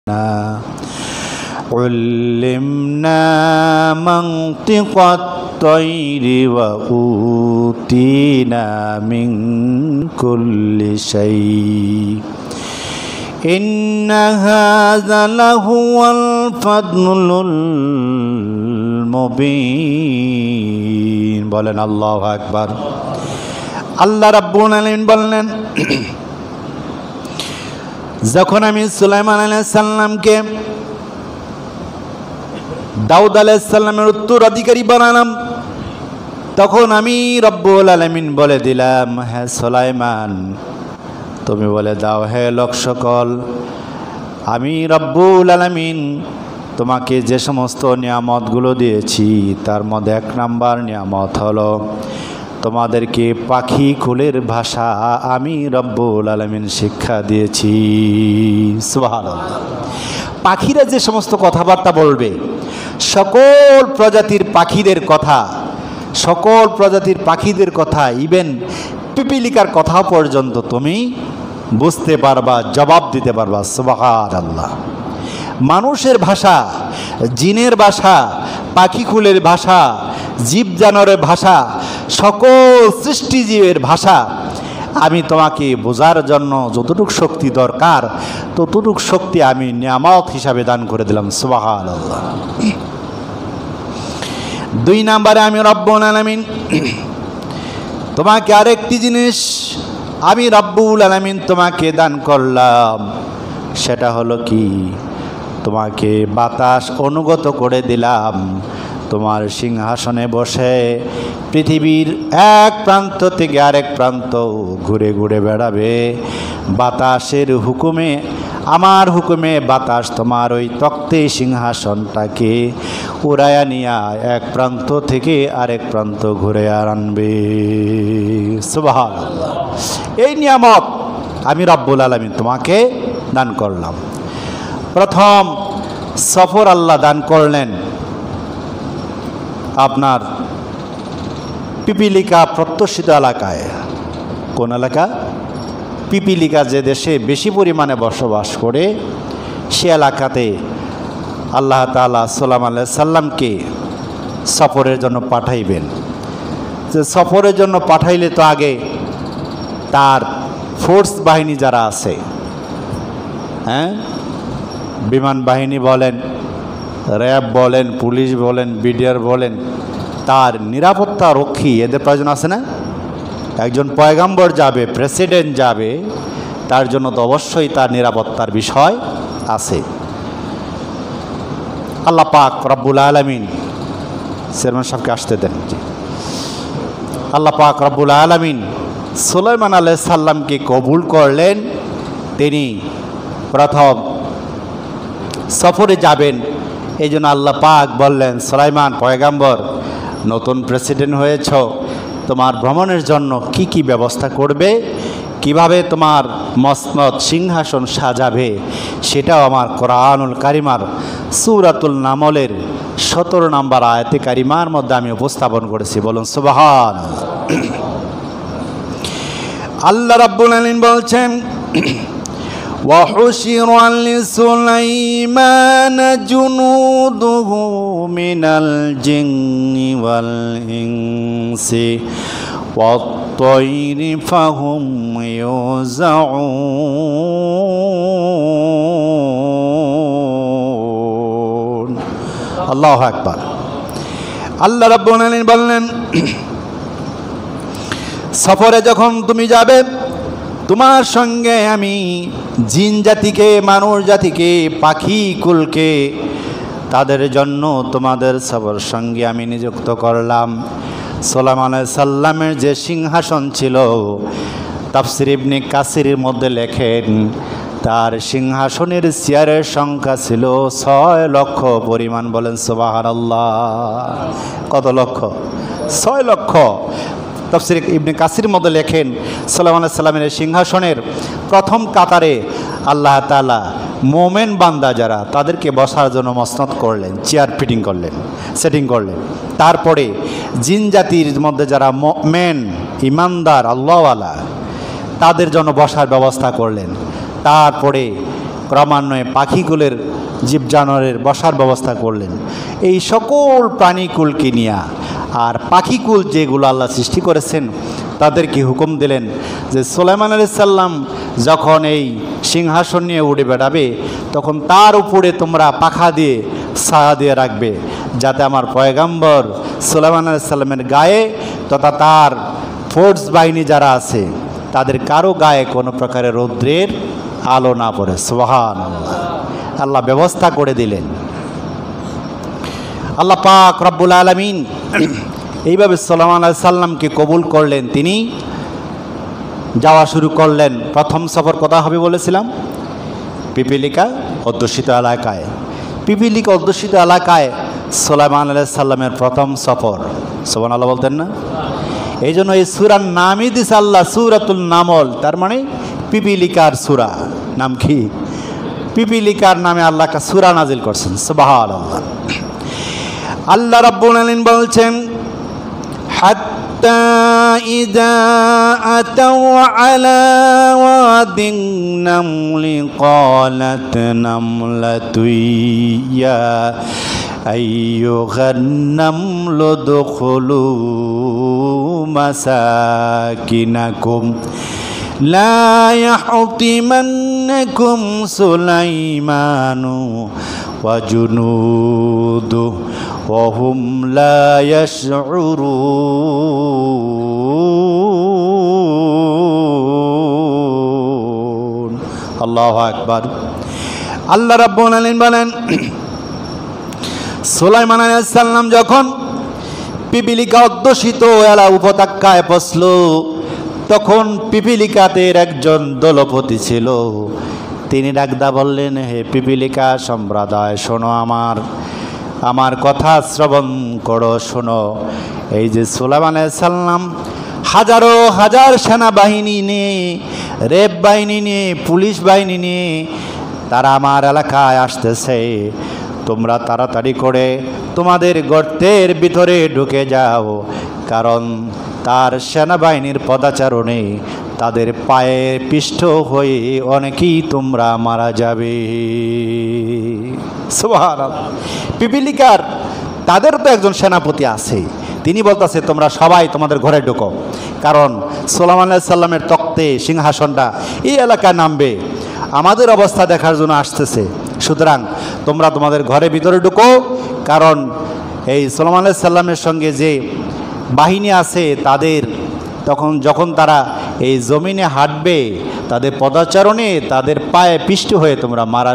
علمنا منطق الطير وأوتينا من كل شيء إن هذا لهو الفضل المبين বলেন আল্লাহু আকবার। আল্লাহ রাব্বুল আলামিন বললেন, যখন আমি সুলাইমান আলাইহিস সালামকে দাউদ আলাইহিস সালামের উত্তরাধিকারী বানালাম, তখন আমি রব্বুল আলামিন বলে দিলাম, হে সুলাইমান তুমি বলে দাও, হে লোক সকল, আমি রব্বুল আলামিন তোমাকে যে সমস্ত নিয়ামতগুলো দিয়েছি তার মধ্যে এক নাম্বার নিয়ামত হলো তোমাদেরকে পাখি কুলের ভাষা আমি রব্বুল আলামিন শিক্ষা দিয়েছি। সুবহানাল্লাহ। পাখিরা যে সমস্ত কথাবার্তা বলবে, সকল প্রজাতির পাখিদের কথা, সকল প্রজাতির পাখিদের কথা, ইভেন পিপিলিকার কথা পর্যন্ত তুমি বুঝতে পারবা, জবাব দিতে পারবা। সুবহানাল্লাহ। মানুষের ভাষা, জিনের ভাষা, পাখিকুলের ভাষা, জীব জানোয়ারের ভাষা, সকল সৃষ্টিজীবের ভাষা আমি তোমাকে বোঝার জন্য যতটুকু শক্তি দরকার ততটুকু শক্তি আমি নিয়ামত হিসাবে দান করে দিলাম। সুবহানাল্লাহ। দুই নম্বরে আমি রব্বুল আলামিন তোমাকে আরেকটি জিনিস আমি রব্বুল আলামিন তোমাকে দান করলাম, সেটা হলো কি, তোমাকে বাতাস অনুগত করে দিলাম। তোমার সিংহাসনে বসে পৃথিবীর এক প্রান্ত থেকে আরেক প্রান্ত ঘুরে ঘুরে বেড়াবে। বাতাসের হুকুমে, আমার হুকুমে বাতাস তোমার ওই তক্তে সিংহাসনটাকে উড়াইয়া নিয়া এক প্রান্ত থেকে আরেক প্রান্ত ঘুরে আনবে। সুবহানাল্লাহ। এই নিয়ামত আমি রব্বুল আলামিন তোমাকে দান করলাম। প্রথম সফর আল্লাহ দান করলেন আপনার পিপিলিকা প্রত্যুষিত এলাকায়। কোন এলাকা? পিপিলিকা যে দেশে বেশি পরিমাণে বসবাস করে সে এলাকাতে আল্লাহ তাআলা সুলাইমান আলাইহিস সালামকে সফরের জন্য পাঠাইবেন। যে সফরের জন্য পাঠাইলে তো আগে তার ফোর্স বাহিনী যারা আছে, হ্যাঁ, বিমান বাহিনী বলেন, র্যাব বলেন, পুলিশ বলেন, বিডিআর বলেন, তার নিরাপত্তা রক্ষী এদের প্রয়োজন আছে না? একজন পয়গাম্বর যাবে, প্রেসিডেন্ট যাবে, তার জন্য তো অবশ্যই তার নিরাপত্তার বিষয় আছে। আল্লাহ পাক রব্বুল আলামিন, চেয়ারম্যান সাহেবকে আসতে দেন। আল্লাহ পাক রব্বুল আলামিন সুলাইমান আলাইহিস সালামকে কবুল করলেন। তিনি প্রথম সফরে যাবেন, এই জন্য আল্লাহ পাক বললেন, সুলাইমান পয়গাম্বর নতুন প্রেসিডেন্ট হয়েছ, তোমার ভ্রমণের জন্য কি কি ব্যবস্থা করবে, কিভাবে তোমার মসনদ সিংহাসন সাজাবে, সেটাও আমার কোরআনুল কারিমার সূরাতুল নামলের 17 নম্বর আয়াতে কারিমার মধ্যে আমি উপস্থাপন করেছি। বলুন সুবহানাল্লাহ। আল্লাহ রাব্বুল আলামিন বলছেন, وحشر لسليمان جنوده من الجن والإنس والطير فهم يوزعون। আল্লাহু আকবার। আল্লাহ রাব্বুল আলামিন বললেন, সফরে যখন তুমি যাবে তোমার সঙ্গে আমি জিন জাতিকে, মানুষ জাতিকে, পাখি কুলকে, তাদের জন্য তোমাদের সবার সঙ্গে আমি নিযুক্ত করলাম। সুলাইমান আলাইহিস সালামের যে সিংহাসন ছিল, তাফসীর ইবনে কাসিরের মধ্যে লেখেন তার সিংহাসনের চেয়ারের সংখ্যা ছিল 6 লক্ষ পরিমাণ। বলেন সুবহানাল্লাহ। কত লক্ষ? 6 লক্ষ। তাফসীর ইবনে কাসির মধ্যে লেখেন সুলাইমান আলাইহিস সালামের সিংহাসনের প্রথম কাতারে আল্লাহ তাআলা মোমেন বান্দা যারা তাদেরকে বসার জন্য মসনদ করলেন, চেয়ার ফিটিং করলেন, সেটিং করলেন। তারপরে জিন জাতির মধ্যে যারা মুমিন, ইমানদার, আল্লাহওয়ালা, তাদের জন্য বসার ব্যবস্থা করলেন। তারপরে ক্রমান্বয়ে পাখিকুলের জীব জানোয়ারের বসার ব্যবস্থা করলেন এই সকল প্রাণীকুলকে নিয়ে। আর পাখিকুল যেগুলো আল্লাহ সৃষ্টি করেছেন তাদেরকে হুকুম দিলেন যে সুলাইমান আলাইহিস সালাম যখন এই সিংহাসন নিয়ে উড়ে বেড়াবে তখন তার উপরে তোমরা পাখা দিয়ে ছায়া দিয়ে রাখবে, যাতে আমার পয়গাম্বর সুলাইমান আলাইহিস সালামের গায়ে তথা তার ফোর্স বাহিনী যারা আছে তাদের কারো গায়ে কোনো প্রকারের রৌদ্রের আলো না পড়ে। সুবহানাল্লাহ। আল্লাহ ব্যবস্থা করে দিলেন। আল্লাহ পাক রব্বুল আলামিন এইভাবে সুলাইমান আলাইহিস সালামকে কবুল করলেন। তিনি যাওয়া শুরু করলেন। প্রথম সফর কথা হবে বলেছিলাম পিপিলিকা অধ্যুষিত এলাকায়। পিপিলিকা অধ্যুষিত এলাকায় সুলাইমান আলাইহিস সালামের প্রথম সফর। সুবহানাল্লাহ বলতেন না? এই জন্য এই সূরার নামই দিছে আল্লাহ সূরাতুল নামল, তার মানে পিপিলিকার সূরা। নাম কি? পিপিলিকার নামে আল্লাহ একটা সূরা নাজিল করছেন। সুবহানাল্লাহ। আল্লাহ রাব্বুল আলামিন বলছেন হাত্তা ইযা আতাউ আলা ওয়াদিন নামলি ক্বালাত নামলাতু ইয়া আইয়ুহান নামলু দুখুলু মাসাকিনাকুম লা ইয়াহতিমান্নাকুম সুলাইমানু ওয়া জুনুদু ওয়া হুম লা ইয়াশউরুন। আল্লাহু আকবার। আল্লাহ রাব্বুল আলামিন বলেন সুলাইমান আলাইহিস সালাম যখন পিপিলিকা অধ্যুষিত এলা উপত্যকায় পৌঁছল তখন পিপিলিকাদের একজন দলপতি ছিল। তিনি ডাকদা বললেন, হে পিপিলিকা সম্প্রদায় শোনো, আমার কথা শ্রবণ করো, শোনো। এই যে সুলাইমান আলাইহিস সালাম হাজারো হাজার সেনাবাহিনী নিয়ে, রেব বাহিনী নিয়ে, পুলিশ বাহিনী নিয়ে তারা আমার এলাকায় আসতেছে। তোমরা তাড়াতাড়ি করে তোমাদের গর্তের ভিতরে ঢুকে যাও, কারণ তার সেনাবাহিনীর পদাচারণে তাদের পায়ে পিষ্ট হয়ে অনেকেই তোমরা মারা যাবে। সুবহানাল্লাহ। পিপিলিকার তাদের তো একজন সেনাপতি আছে, তিনি বলতেছে তোমরা সবাই তোমাদের ঘরে ঢুকো, কারণ সুলাইমান আলাইহিস সালামের তখ্তে সিংহাসনটা এই এলাকায় নামবে, আমাদের অবস্থা দেখার জন্য আসতেছে। সুতরাং তোমরা তোমাদের ঘরে ভিতরে ঢুকো, কারণ এই সুলাইমান আলাইহিস সালামের সঙ্গে যে বাহিনী আছে তাদের যখন তারা এই জমিনে হাঁটবে তাদের পদাচারণে তাদের পায়ে পিষ্ট হয়ে তোমরা মরার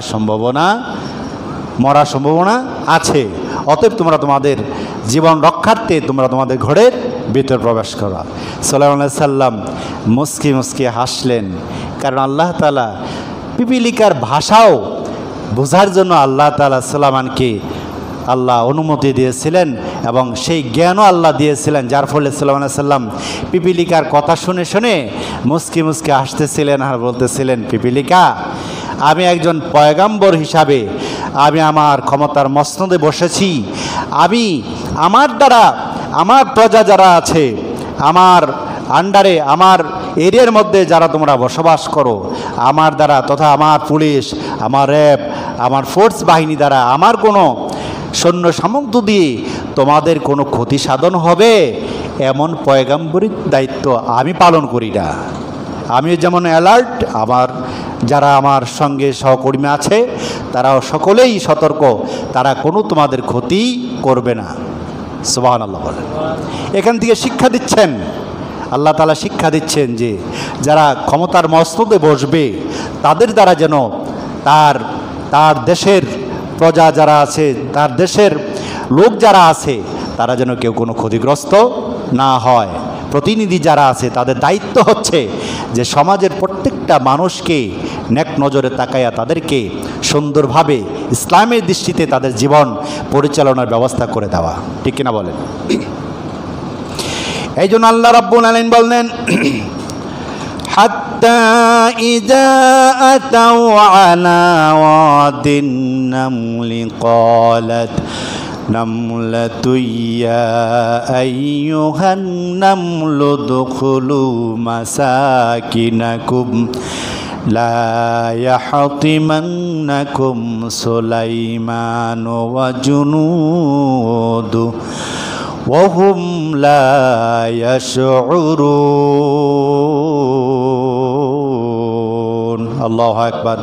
সম্ভাবনা আছে। অতএব তোমরা তোমাদের জীবন রক্ষার্থে তোমরা তোমাদের ঘরের ভিতর প্রবেশ করো। সুলাইমান আলাইহিস সালাম মুস্কি মুস্কি হাসলেন, কারণ আল্লাহ তাআলা পিপিলিকার ভাষাও বোঝার জন্য আল্লাহ তাআলা সুলাইমানকে অনুমতি দিয়েছিলেন এবং সেই জ্ঞানও আল্লাহ দিয়েছিলেন, যার ফলে সুলাইমান আলাইহিস সালাম পিপিলিকার কথা শুনে শুনে মুস্কি মুস্কি হাসতেছিলেন আর বলতেছিলেন, পিপিলিকা, আমি একজন পয়গাম্বর হিসাবে আমি আমার ক্ষমতার মসনদে বসেছি। আমি আমার দ্বারা আমার প্রজা যারা আছে, আমার আন্ডারে, আমার এরিয়ার মধ্যে যারা তোমরা বসবাস করো, আমার দ্বারা তথা আমার পুলিশ, আমার র্যাব, আমার ফোর্স বাহিনী দ্বারা আমার কোনো সৈন্য সামন্ত দিয়ে তোমাদের কোনো ক্ষতি সাধন হবে এমন পয়গাম্বরিক দায়িত্ব আমি পালন করি না। আমি যেমন অ্যালার্ট, যারা আমার সঙ্গে সহকর্মী আছে তারাও সকলেই সতর্ক, তারা কোনো তোমাদের ক্ষতি করবে না। সুবহানাল্লাহ বলেন। এখান থেকে শিক্ষা দিচ্ছেন আল্লাহ তাআলা, শিক্ষা দিচ্ছেন যে যারা ক্ষমতার মসনদে বসবে তাদের দ্বারা যেন তার দেশের প্রজা যারা আছে, তার দেশের লোক যারা আছে, তারা যেন কেউ কোনো ক্ষতিগ্রস্ত না হয়। প্রতিনিধি যারা আছে তাদের দায়িত্ব হচ্ছে যে সমাজের প্রত্যেকটা মানুষকে নেক নজরে তাকাইয়া তাদেরকে সুন্দরভাবে ইসলামের দৃষ্টিতে তাদের জীবন পরিচালনার ব্যবস্থা করে দেওয়া। ঠিক কিনা বলেন? এই জন্য আল্লাহ রাব্বুল আলামিন বললেন, হাত্তা ইযা আতাউ আলা ওয়াদিন নামলি ক্বালাত নামলাতু ইয়া আইয়ুহান নামলু দুখুলু মাসাকিনাকুম লা ইয়াহতিমান্নাকুম সুলাইমান ওয়া জুনুদু ওয়া হুম লা ইয়াশউরুন। আল্লাহু আকবার।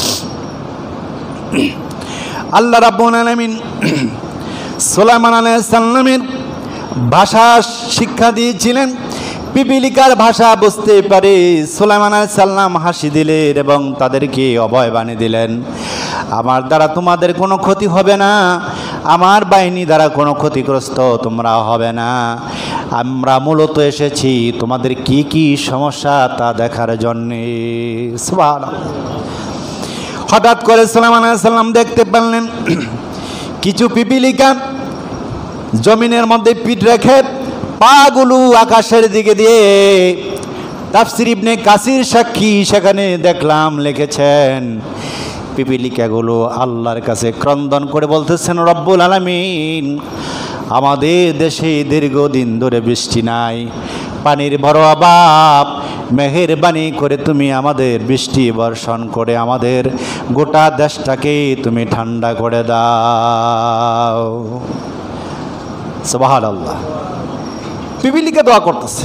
আল্লাহ রাব্বুল আলামিন সুলাইমান আলাইহিস সালামের ভাষা শিক্ষা দিয়েছিলেন। পিপিলিকার ভাষা বুঝতে পারে সুলাইমান আলাইহিস সালাম হাসি দিলেন এবং তাদেরকে অভয় বাণী দিলেন, আমার দ্বারা তোমাদের কোনো ক্ষতি হবে না, আমার বাহিনী দ্বারা কোনো ক্ষতিগ্রস্ত তোমরা হবে না। আমরা মূলত এসেছি তোমাদের কি কি সমস্যা তা দেখার জন্যে। সুবহানাল্লাহ। হঠাৎ করে সুলাইমান আলাইহিস সালাম দেখতে পেলেন কিছু পিপিলিকা জমিনের মধ্যে পিঠ রেখে পাগুলো আকাশের দিকে দিয়ে। তাফসীর ইবনে কাসির সাক্ষী, সেখানে দেখলাম লিখেছেন পিপিলিকাগুলো আল্লাহর কাছে ক্রন্দন করে বলতেছেন, রব্বুল আলামিন, আমাদের দেশে দীর্ঘদিন ধরে বৃষ্টি নাই, পানির বড় অভাব, মেহেরবানি করে তুমি আমাদের বৃষ্টি বর্ষণ করে আমাদের গোটা দেশটাকে তুমি ঠান্ডা করে দাও। সুবহানাল্লাহ। পিপিলিকা দোয়া করতেছে।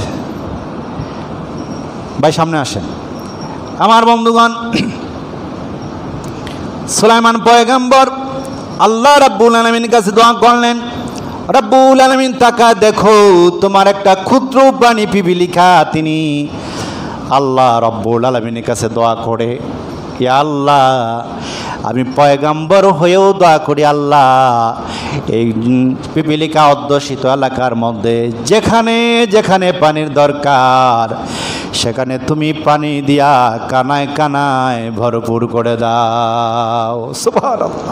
ভাই সামনে আসেন আমার বন্ধুগণ। সুলাইমান পয়গম্বর আল্লাহ রাব্বুল আলামিনের কাছে দোয়া করলেন, রাব্বুল আলামিন তাকা দেখো তোমার একটা ক্ষুদ্র প্রাণী পিপিলিকা তিনি আল্লাহ রাব্বুল আলামিনের কাছে দোয়া করে, ইয়া আল্লাহ আমি পয়গম্বর হয়েও দোয়া করি, আল্লাহ এই পিপিলিকা অধ্যুষিত এলাকার মধ্যে যেখানে যেখানে পানির দরকার সেখানে তুমি পানি দিয়া কানায় কানায় ভরপুর করে দাও। সুবহানাল্লাহ।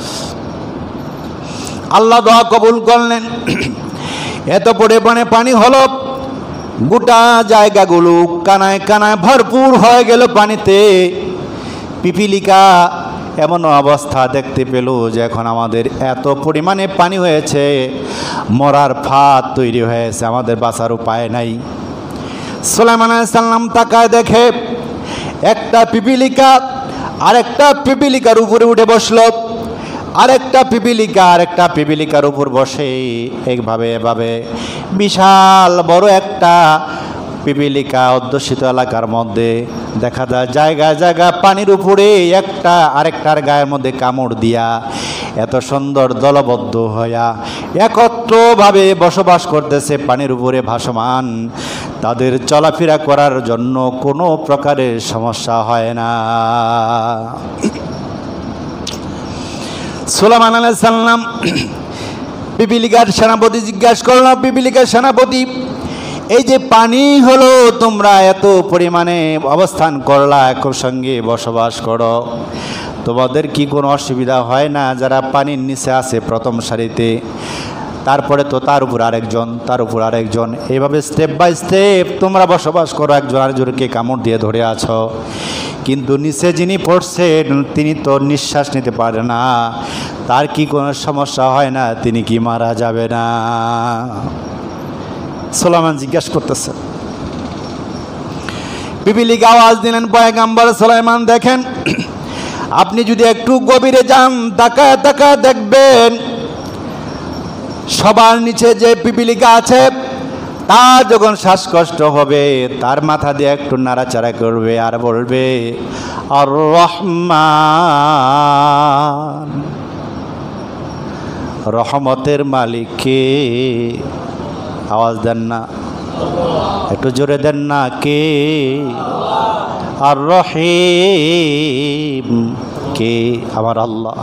আল্লাহ দোয়া কবুল করলেন। এত পরিমাণে পানি হলো, গোটা জায়গাগুলো কানায় কানায় ভরপুর হয়ে গেল পানিতে। পিপিলিকা এমন অবস্থা দেখতে পেল যে এখন আমাদের এত পরিমাণে পানি হয়েছে, মরার ফাঁদ তৈরি হয়েছে, আমাদের বাঁচার উপায় নাই। সুলাইমান আলাইহিস সালাম তাকায় দেখে একটা পিপিলিকা আরেকটা পিপিলিকার উপরে উঠে বসলো, আরেকটা পিপিলিকার উপর বসে এভাবে বিশাল বড় একটা পিপিলিকা অধ্যুষিত এলাকার মধ্যে দেখা যায় জায়গায় জায়গায় পানির উপরে একটা আরেকটার গায়ের মধ্যে কামড় দিয়া এত সুন্দর দলবদ্ধ হইয়া একত্রভাবে বসবাস করতেছে, পানির উপরে ভাসমান। তাদের চলাফেরা করার জন্য কোনো প্রকারের সমস্যা হয় না। সুলাইমান আলাইহিস সালাম পিপিলিকার সেনাপতি জিজ্ঞাসা করল, পিপিলিকার সেনাপতি, এই যে পানি হলো তোমরা এত পরিমাণে অবস্থান করলা, একসঙ্গে বসবাস করো, তোমাদের কি কোনো অসুবিধা হয় না? যারা পানির নিচে আছে প্রথম সারিতে, তারপরে তো তার উপর আরেকজন, এইভাবে স্টেপ বাই স্টেপ তোমরা বসবাস করো, একজন আরেকজনকে কামড় দিয়ে ধরে আছো, কিন্তু নিচে যিনি পড়ছেন তিনি তো নিঃশ্বাস নিতে পারে না, তার কি কোনো সমস্যা হয় না? তিনি কি মারা যাবে না? সুলাইমান জিজ্ঞাসা করতেছে। পিপিলিকা আওয়াজ দিলেন, পয়গম্বর সুলাইমান দেখেন, আপনি যদি একটু গভীরে যান তাকায় তাকায় দেখবেন সবার নিচে যে পিপিলিকা আছে তার যখন শ্বাসকষ্ট হবে তার মাথা দিয়ে একটু নাড়াচাড়া করবে আর বলবে আর রহমান, রহমতের মালিক কে? আওয়াজ দেন না, একটু জোরে দেন না, কে? আর রহিম কে? আমার আল্লাহ।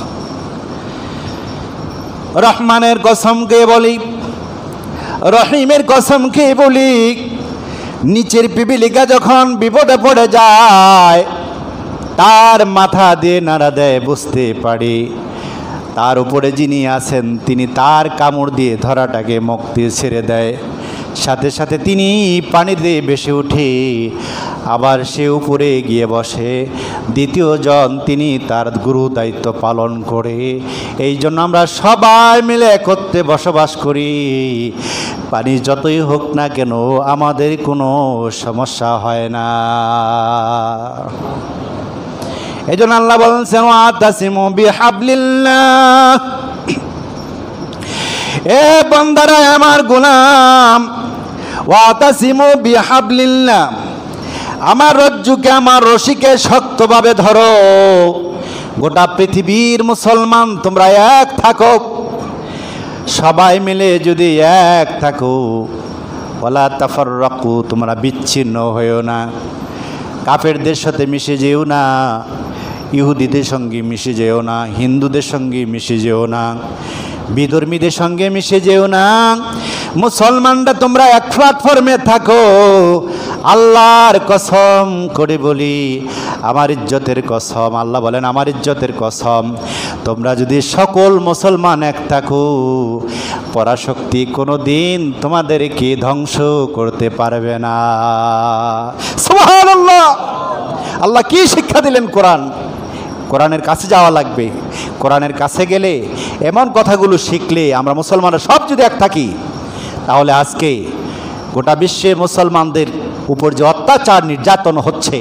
রহমানের কসম কে বলি, রহিমের কসম কে বলি, নিচের পিপিলিকা যখন বিপদে পড়ে যায় তার মাথা দিয়ে নাড়া দেয়, বুঝতে পারি তার উপরে যিনি আছেন তিনি তার কামড় দিয়ে ধরাটাকে মুক্তি ছেড়ে দেয়, সাথে সাথে তিনি পানিতে ভেসে উঠে আবার সে উপরে গিয়ে বসে, দ্বিতীয় জন তিনি তার গুরু দায়িত্ব পালন করে। এই জন্য আমরা সবাই মিলে একত্রে বসবাস করি, পানি যতই হোক না কেন আমাদের কোনো সমস্যা হয় না। এই জন্য আল্লাহ বলছেন ওয়াতাসিমু বিহাবলিল্লাহ, এ বান্দারা আমার গোলাম, ওয়াতাসিমু বিহাবলিল্লাহ, আমার রজ্জুকে আমার রশিকে শক্তভাবে ধরো। গোটা পৃথিবীর মুসলমান তোমরা এক থাকো, সবাই মিলে যদি এক থাকো, ওয়ালা তাফাররাকু, তোমরা বিচ্ছিন্ন হয়েও না, কাফেরদের সাথে মিশে যেও না, ইহুদিদের সঙ্গে মিশে যেও না, হিন্দুদের সঙ্গে মিশে যেও না, বিধর্মীদের সঙ্গে মিশে যেও না, মুসলমানরা তোমরা এক প্ল্যাটফর্মে থাকো। আল্লাহর কসম করে বলি, আমার ইজ্জতের কসম, আল্লাহ বলেন আমার ইজ্জতের কসম, তোমরা যদি সকল মুসলমান এক থাকো, পরাশক্তি কোনো দিন তোমাদেরকে ধ্বংস করতে পারবে না। সুবহানাল্লাহ। আল্লাহ কি শিক্ষা দিলেন? কোরআনের কাছে যাওয়া লাগবে। কোরআনের কাছে গেলে এমন কথাগুলো শিখলে আমরা মুসলমানরা সব যদি এক থাকি, তাহলে আজকে গোটা বিশ্বে মুসলমানদের উপর যে অত্যাচার নির্যাতন হচ্ছে,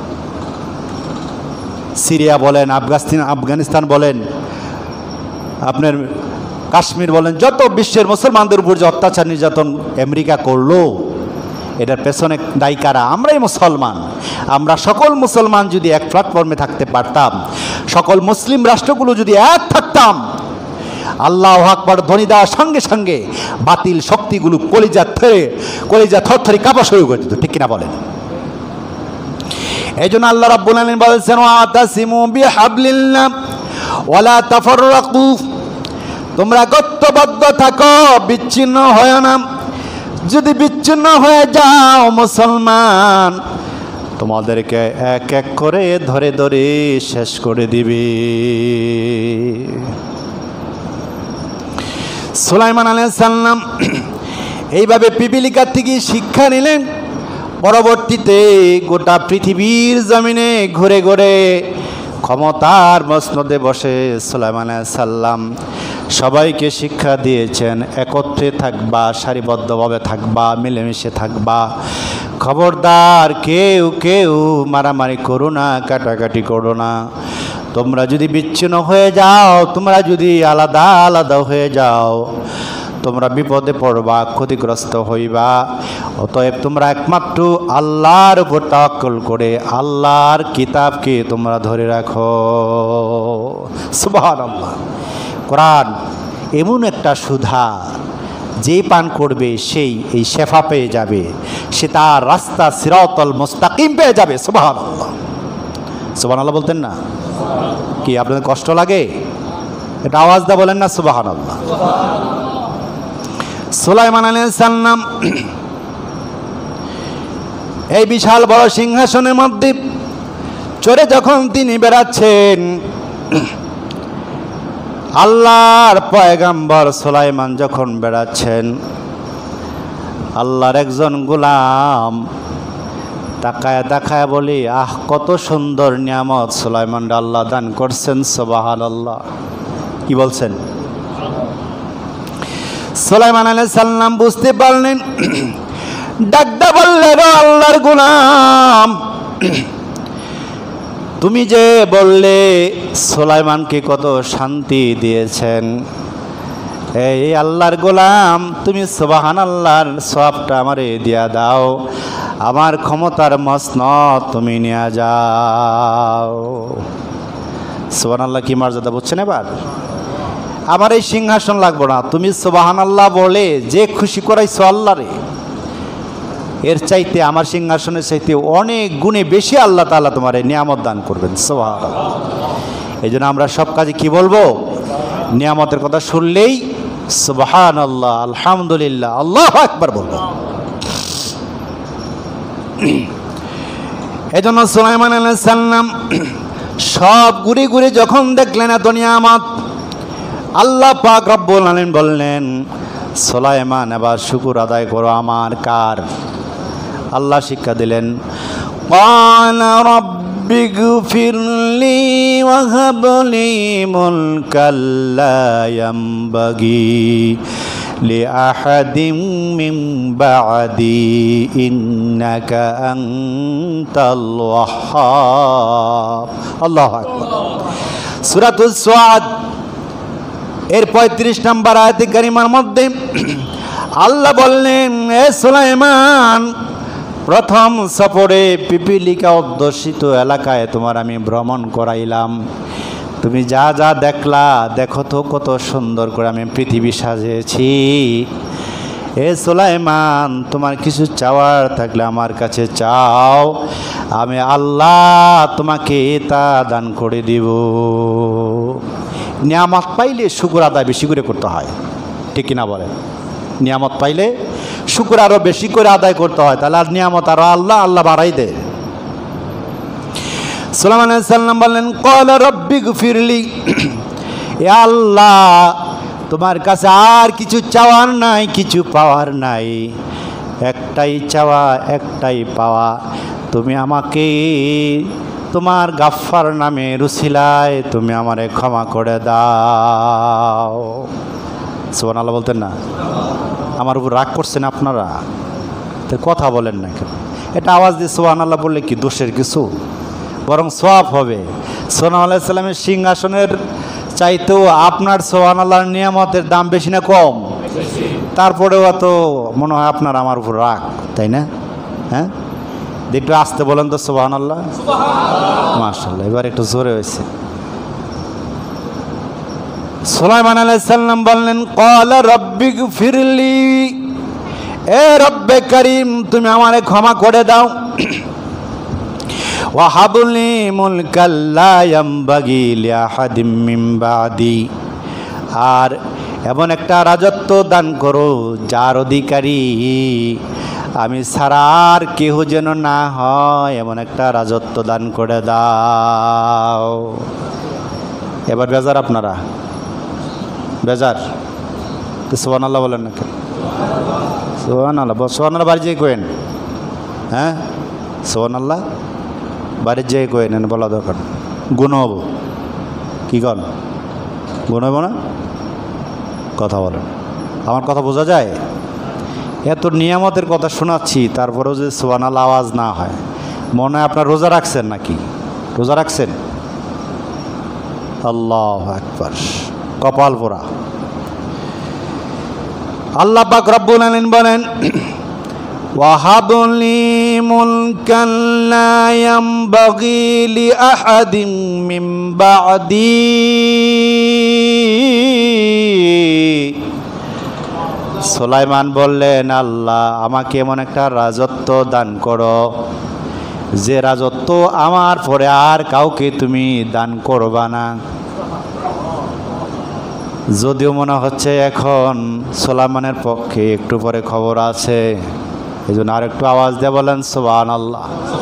সিরিয়া বলেন, আফগানিস্তান বলেন, আপনার কাশ্মীর বলেন, যত বিশ্বের মুসলমানদের উপর যে অত্যাচার নির্যাতন আমেরিকা করলো, এটার পেছনে দায়ী কারা? আমরাই মুসলমান। আমরা সকল মুসলমান যদি এক প্ল্যাটফর্মে থাকতে পারতাম, সকল মুসলিম রাষ্ট্রগুলো যদি এক থাকতাম, আল্লাহু আকবার ধ্বনি দেওয়ার সঙ্গে সঙ্গে বাতিল শক্তিগুলো কলিজা থরথরে কাঁপা শুরু করে দিত। ঠিক কিনা বলেন? এই জন্য আল্লাহ রাব্বুল আলামিন বলেছেন ওয়াতাসিমু বিহাবলিল্লাহ ওয়ালা তাফাররাকু, তোমরা ঐক্যবদ্ধ থাকো, বিচ্ছিন্ন হয় না। যদি বিচ্ছিন্ন হয়ে যাও মুসলমান, তোমাদেরকে এক এক করে ধরে ধরে শেষ করে দিবে। সুলাইমান আলাইহিস সালাম এইভাবে পিপিলিকা থেকে শিক্ষা নিলেন। পরবর্তীতে গোটা পৃথিবীর জমিনে ঘুরে ঘুরে ক্ষমতার মসনদে বসে সুলাইমান আলাইহিস সালাম সবাইকে শিক্ষা দিয়েছেন, একত্রে থাকবা, সারিবদ্ধভাবে থাকবা, মিলেমিশে থাকবা, খবরদার কেউ কেউ মারামারি করো না, কাটাকাটি করো না। তোমরা যদি বিচ্ছিন্ন হয়ে যাও, তোমরা যদি আলাদা আলাদা হয়ে যাও, তোমরা বিপদে পড়বা, ক্ষতিগ্রস্ত হইবা। অতএব তোমরা একমাত্র আল্লাহর উপর তাওয়াক্কুল করে আল্লাহর কিতাবকে তোমরা ধরে রাখো। সুবহানাল্লাহ। কোরআন এমন একটা সুধা, যে পান করবে সেই এই শেফা পেয়ে যাবে, সে তার রাস্তা সিরাতাল মুস্তাকিম পেয়ে যাবে। সুবহানাল্লাহ। সুবহানাল্লাহ বলতেন না? কি আপনাদের কষ্ট লাগে? এটা আওয়াজ দা বলেন না সুবহানাল্লাহ। সুলাইমান আলাইহিস সালাম এই বিশাল বড় সিংহাসনের মধ্যে চড়ে যখন তিনি বেড়াচ্ছেন, আল্লাহর পয়গম্বর সুলাইমান যখন বেড়াচ্ছেন, আল্লাহর একজন গোলাম তাকায় তাকায় বলি, আহ কত সুন্দর নিয়ামত সুলাইমান আল্লাহ দান করছেন। সুবহানাল্লাহ। কি বলছেন? সুলাইমান আলাইহিস সালাম বুঝতে পারলেন, ডাকদা বললেন, আল্লাহর গোলাম, তুমি যে বললে সুলাইমানকে কত শান্তি দিয়েছেন, এই আল্লাহর গোলাম, তুমি সুবহানাল্লাহর সওয়াবটা আমারে দিয়া দাও, আমার ক্ষমতার মসনদ তুমি নিয়ে যাও। সুবহানাল্লাহ কি মর্যাদা বুঝছেন? এবার আমার এই সিংহাসন লাগবো না, তুমি সুবহানাল্লাহ বলে যে খুশি করাইছো আল্লাহরে, এর চাইতে আমার সিংহাসনের চাইতে অনেক গুণে বেশি আল্লাহ তাআলা তোমার নিয়ামত দান করবেন। সুবহানাল্লাহ। এই জন্য আমরা সব কাজে কি বলবো? নিয়ামতের কথা শুনলেই সুবহানাল্লাহ, আলহামদুলিল্লাহ, আল্লাহু আকবার বলবো। এই জন্য সুলাইমান আলাইহিস সালাম সব ঘুরে ঘুরে যখন দেখলেন এত নিয়ামত, আল্লাহ পাক রব্বুল আলামিন বললেন, সুলাইমান এবার শুকর আদায় করো আমার। কার? আল্লাহ শিক্ষা দিলেন, ক্বালা রাব্বিগফিরলি ওয়াহাবলি মুলকাল লা ইয়ামবাগি লিআহাদিম মিন বা'দি ইন্নাকা আনতাল ওয়াহ্হাব। আল্লাহু আকবার। সূরাতুস সাদ এর ৩৫ নম্বর আয়াতে কারিমার মধ্যে আল্লাহ বললেন, এ সুলাইমান, প্রথম সফরে পিপিলিকা অধ্যুষিত এলাকায় তোমার আমি ভ্রমণ করাইলাম। তুমি যা যা দেখলা, দেখো তো কত সুন্দর করে আমি পৃথিবী সাজিয়েছি। এ সুলাইমান, তোমার কিছু চাওয়ার থাকলে আমার কাছে চাও, আমি আল্লাহ তোমাকে তা দান করে দিব। নিয়ামত পাইলে শুকর আদায় বেশি করে করতে হয়, ঠিক কিনা বলেন? নিয়ামত পাইলে শুকর আরো বেশি করে আদায় করতে হয়, তাহলে আর নিয়ামত আরো আল্লাহ বাড়াই দেয়। সুলাইমান আলাইহিস সালাম বললেন, ক্বালা রাব্বি গফিরলি, এ আল্লাহ, তোমার কাছে আর কিছু চাওয়ার নাই, কিছু পাওয়ার নাই, একটাই চাওয়া, একটাই পাওয়া, তুমি আমাকে তোমার গাফফার নামে রুসিলায় তুমি আমারে ক্ষমা করে দাও। সুবহানাল্লাহ বলতেন না? আমার উপর রাগ করছেন আপনারা, তো কথা বলেন না কেন? এটা আওয়াজ দিয়ে সুবহানাল্লাহ বললে কি দোষের কিছু? বরং সওয়াব হবে। সুলাইমান আলাইহিস সালামের সিংহাসনের চাইতেও আপনার সুবহানাল্লাহর নিয়ামতের দাম বেশি না কম? তারপরেও এত মনে হয় আপনার আমার উপর রাগ, তাই না? হ্যাঁ, একটু আসতে বলেন তো সুবহানাল্লাহ। মাশাআল্লাহ, এবার একটু জোরে হয়েছে। সুলাইমান আলাইহিস সালাম বললেন, ক্বালা রাব্বি গফিরলি, এ রব্বে করিম, তুমি আমারে ক্ষমা করে দাও। ওয়াহাবলি মুলকাল লা ইয়ামবাগি লিআহাদিম মিন বা'দি, আর এমন একটা রাজত্ব দান করো যার অধিকারী আমি ছাড়া আর কেহ যেন না হয়, এমন একটা রাজত্ব দান করে দাও। এবার বেজার আপনারা? বেজার তো সুবহানাল্লাহ বলেন না কেন? সুবহানাল্লাহ, সুবহানাল্লাহ বাড়ি যেয়ে কোয়েন। হ্যাঁ, সুবহানাল্লাহ বাড়ির যেয়ে কোয়েন, বলা দরকার, গুণ হব। কী কন? গুণ হব না? কথা বলেন, আমার কথা বোঝা যায়? এত নিয়ামতের কথা শোনাচ্ছি, তারপরেও যে সুবহানাল্লাহ আওয়াজ না হয়, মনে হয় আপনার রোজা রাখছেন নাকি? রোজা রাখছেন? আল্লাহু আকবার, কপাল পোড়া। আল্লাহ পাক রব্বুল আলামিন বলেন, ওয়াহাবলি মুলকান লা ইয়ামবাগি লিআহাদিম মিন বা'দি, সুলাইমান বললেন, আল্লাহ আমাকে এমন একটা রাজত্ব দান করো যে রাজত্ব আমার পরে আর কাউকে তুমি দান করবা না। যদিও মনে হচ্ছে এখন সুলাইমানের পক্ষে একটু পরে খবর আছে, এই জন্য আর একটু আওয়াজ দিয়ে বলেন সুবহানাল্লাহ।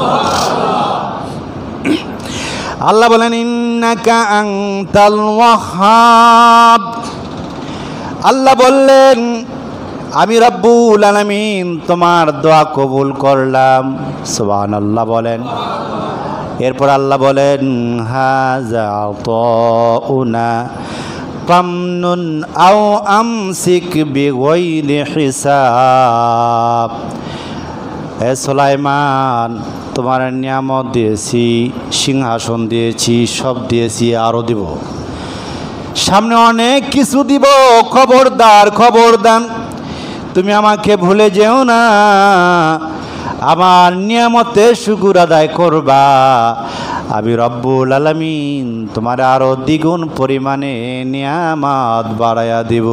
আল্লাহ বলেন, ইন্নাকা আনতাল ওয়াহ্হাব, আল্লাহ বললেন আমি রব্বুল আলামিন তোমার দোয়া কবুল করলাম। সুবহানাল্লাহ বলেন। এরপর আল্লাহ বলেন, হাযা আতাউনা ফামনুন আও আমসিক বিগাইরি হিসাব। হে সুলাইমান, তোমার নিয়ামত দিয়েছি, সিংহাসন দিয়েছি, সব দিয়েছি, আরও দিব, সামনে অনেক কিছু দিব। খবরদার, খবরদার, তুমি আমাকে ভুলে যেও না, আমার নিয়ামতে শুকর আদায় করবা। আমি রব্বুল আলামিন তোমার আরো দ্বিগুণ পরিমাণে নিয়ামত বাড়াইয়া দিব।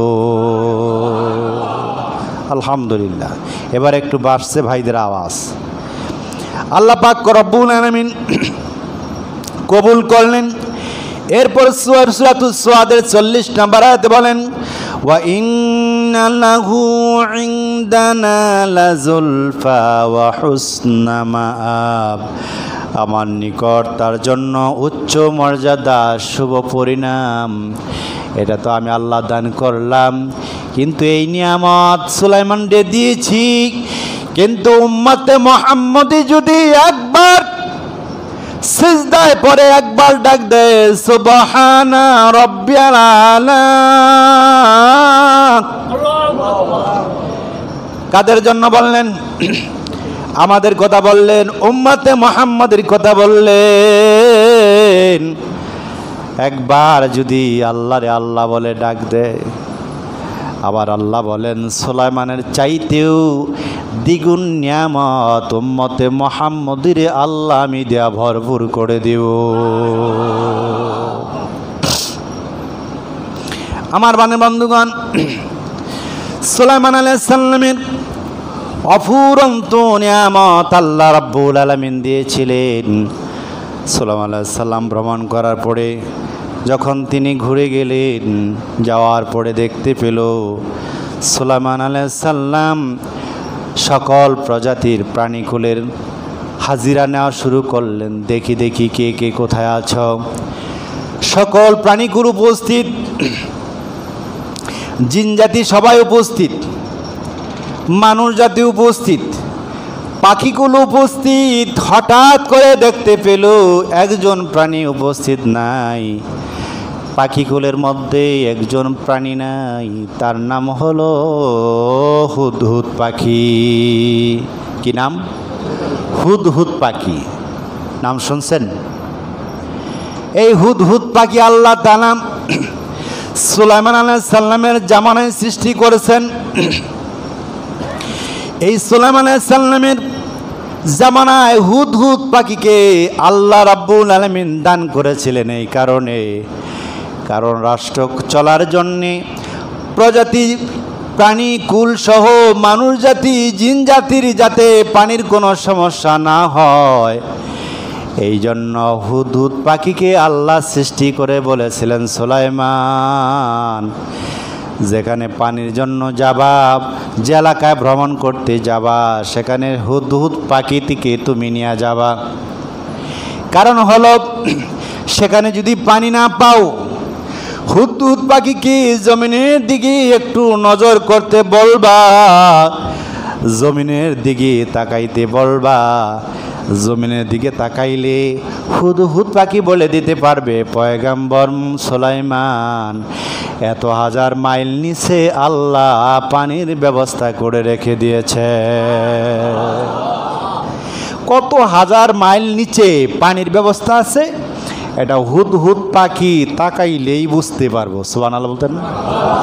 আলহামদুলিল্লাহ। এবার একটু বাড়ছে ভাইদের আওয়াজ। আল্লাহ পাক রব্বুল আলামিন কবুল করলেন। এরপর সূরাতুস সাদের 40 নম্বর আয়াতে বলেন, ওয়া ইন্না লাহু ইনদানা লাযুলফা ওয়া হুসনা মাআব। আমার নিকট তার জন্য উচ্চ মর্যাদা, শুভ পরিণাম। এটা তো আমি আল্লাহ দান করলাম, কিন্তু এই নিয়ামত সুলাইমানকে দিয়েছি, কিন্তু উম্মতে মুহাম্মদি যদি একবার সিজদায় পড়ে একবার ডাক দেয় সুবহানা রাব্বিয়াল আলা, কাদের জন্য বললেন? আমাদের কথা বললেন, উম্মতে মুহাম্মাদের কথা বললেন। একবার যদি আল্লাহরে আল্লাহ বলে ডাক দেয়, আবার আল্লাহ বলেন সুলাইমানের চাইতেও দ্বিগুণ নিয়ামত উম্মতে মুহাম্মদের আল্লাহ আমি দেয়া ভরপুর করে দেব। আমার বন্ধুগণ, সুলাইমান আলাইহিস সালামের অফুরন্ত নিয়ামত আল্লাহ রাব্বুল আলামিন দিয়েছিলেন। সুলাইমান আলাইহিস সালাম ভ্রমণ করার পরে যখন তিনি ঘুরে গেলেন, যাওয়ার পরে দেখতে পেল সুলাইমান আলাইহিস সালাম সকল প্রজাতির প্রাণীকুলের হাজিরা নেওয়া শুরু করলেন। দেখি দেখি কে কে কোথায় আছো। সকল প্রাণীকুল উপস্থিত, জিন জাতি সবাই উপস্থিত, মানুষ জাতি উপস্থিত, পাখিগুলো উপস্থিত। হঠাৎ করে দেখতে পেল একজন প্রাণী উপস্থিত নাই। পাখিকুলের মধ্যে একজন প্রাণী নাই, তার নাম হলো হুদহুদ পাখি। কি নাম? হুদহুদ পাখি। নাম শুনছেন? এই হুদহুদ পাখি আল্লাহ তাআলা সুলাইমান আলাইহিস সালামের জামানায় সৃষ্টি করেছেন। এই সুলাইমান আলাইহিস সালামের জামানায় হুদহুদ পাখিকে আল্লাহ রাব্বুল আলামিন দান করেছিলেন এই কারণে, কারণ রাষ্ট্র চলার জন্যে প্রজাতি প্রাণী কুল সহ মানুষ জাতি জিন জাতির যাতে পানির কোনো সমস্যা না হয়, এই জন্য হুদহুদ পাখিকে আল্লাহ সৃষ্টি করে বলেছিলেন, সুলাইমান যেখানে পানির জন্য যাবা, যে এলাকায় ভ্রমণ করতে যাবা, সেখানে হুদহুদ পাখিটিকে তুমি নিয়ে যাবা। কারণ হলো সেখানে যদি পানি না পাও, হুদহুদ পাখিকে জমিনের দিকে একটু নজর করতে বলবা, জমিনের দিকে তাকাইতে বলবা। জমিনের দিকে তাকাইলে হুদহুদ পাখি বলে দিতে পারবে, পয়গম্বর সুলাইমান এত হাজার মাইল নিচে আল্লাহ পানির ব্যবস্থা করে রেখে দিয়েছে। কত হাজার মাইল নিচে পানির ব্যবস্থা আছে, এটা হুদহুদ পাখি তাকাইলেই বুঝতে পারবো। সুবহানাল্লাহ বলতেন না?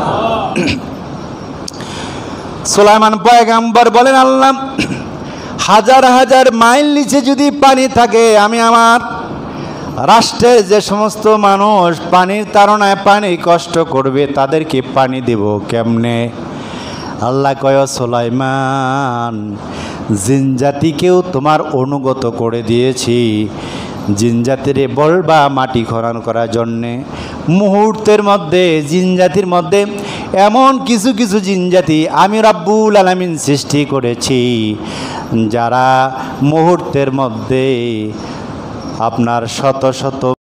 সুলাইমান পয়গম্বর বলেন, আল্লাহ হাজার হাজার মাইল নিচে যদি পানি থাকে, আমি আমার রাষ্ট্রের যে সমস্ত মানুষ পানির তাড়নায় পানি কষ্ট করবে, তাদেরকে পানি দেব কেমনে? আল্লাহ কয়, সুলাইমান জিন জাতিকেও তোমার অনুগত করে দিয়েছি। জিন জাতিরে বলবা মাটি খনন করার জন্যে। মুহূর্তের মধ্যে জিন জাতির মধ্যে এমন কিছু কিছু জিন জাতি আমি রাব্বুল আলামিন সৃষ্টি করেছি, যারা মুহূর্তের মধ্যে আপনার শত শত